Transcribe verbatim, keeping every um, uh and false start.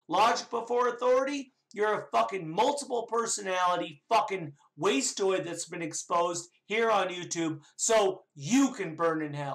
Logic Before Authority, you're a fucking multiple personality fucking wasteoid that's been exposed here on YouTube so you can burn in hell.